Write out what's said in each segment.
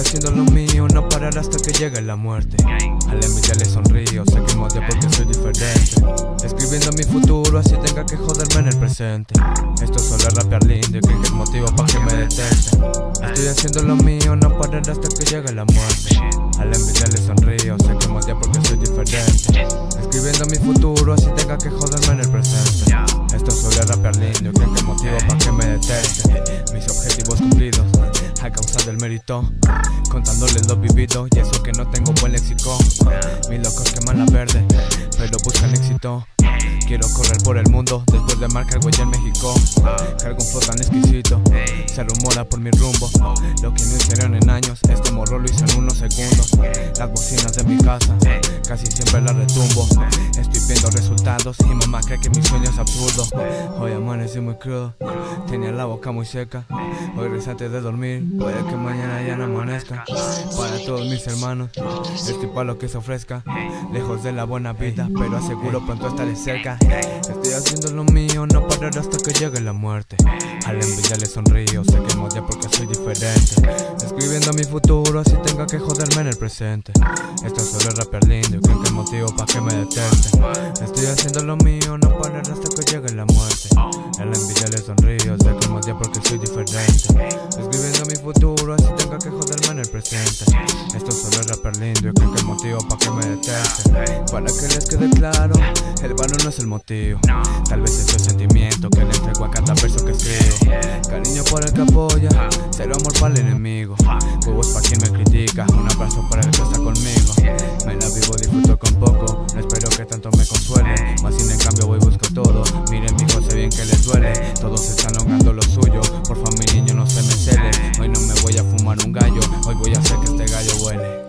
haciendo lo mío, no parar hasta que llegue la muerte. A la envidia le sonrío, sé que me odia porque soy diferente. Escribiendo mi futuro, así tenga que joderme en el presente. Esto solo es rapear lindo y creen que es motivo para que me detesten. Estoy haciendo lo mío, no parar hasta que llegue la muerte. A la envidia le sonrío, sé que me odia porque soy diferente. Escribiendo mi futuro, así tenga que joderme en el presente. Esto solo es rapear lindo y creen que es motivo para que me detesten. Mis objetivos cumplidos a causa del mérito, contándoles lo vivido y eso que no tengo buen léxico. Mis locos queman la verde, pero buscan éxito. Quiero correr por el mundo después de marcar huella en México. Cargo un flow tan exquisito, se rumora por mi rumbo. Lo que no hicieron en años, este morro lo hice en unos segundos. Las bocinas de mi casa, casi siempre las retumbo. Estoy viendo resultados y mamá cree que mi sueño es absurdo. Hoy amanecí muy crudo, tenía la boca muy seca. Hoy recé antes de dormir, puede que mañana ya no amanezca. Para todos mis hermanos, estoy pa' lo que se ofrezca. Lejos de la buena vida, pero aseguro pronto estaré cerca. Estoy haciendo lo mío, no parar hasta que llegue la muerte. A la envidia le sonrío, sé que me odia porque soy diferente. Escribiendo mi futuro, así tenga que joderme en el presente. Esto solo es rapear lindo y creo que es motivo para que me detesten. Estoy haciendo lo mío, no parar hasta que llegue la muerte. A la envidia le sonrío, sé que me odia porque soy diferente. Escribiendo mi futuro, así tenga que joderme en el presente. Esto solo es rapear lindo y creo que es motivo para que me detesten. Para que les quede claro, el valor no es el motivo, tal vez es el sentimiento que le entrego a cada verso que escribo. Cariño por el que apoya, cero amor para el enemigo. Huevos para quien me critica, un abrazo para el que está conmigo. Me la vivo, disfruto con poco, no espero que tanto me consuele. Más sin en cambio voy busco todo, miren mijo, sé bien que les duele. Todos están logrando lo suyo, por favor mi niño no se me cele. Hoy no me voy a fumar un gallo, hoy voy a hacer que este gallo huele.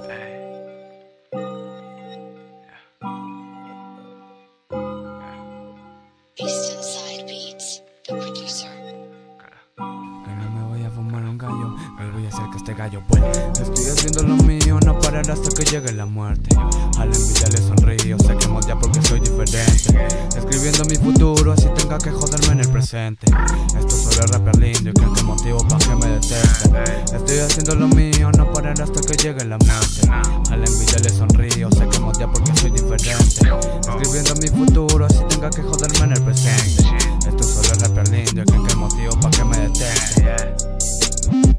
East Side Beats, the producer. Que no me voy a fumar un gallo, hoy voy a hacer que este gallo vuele. Estoy haciendo lo mío, no parar hasta que llegue la muerte. A la envidia le sonrío, sé que me odia porque soy diferente. Escribiendo mi futuro, así tenga que joderme en el presente. Esto solo es rapear lindo y creo que es motivo para que me detesten. Estoy haciendo lo mío, no parar hasta que llegue la muerte. A la envidia le sonrío, sé que me odia porque soy diferente. Escribiendo mi futuro, así tenga que joderme en el presente. Esto solo es rapear lindo y creo que es motivo para que me detesten.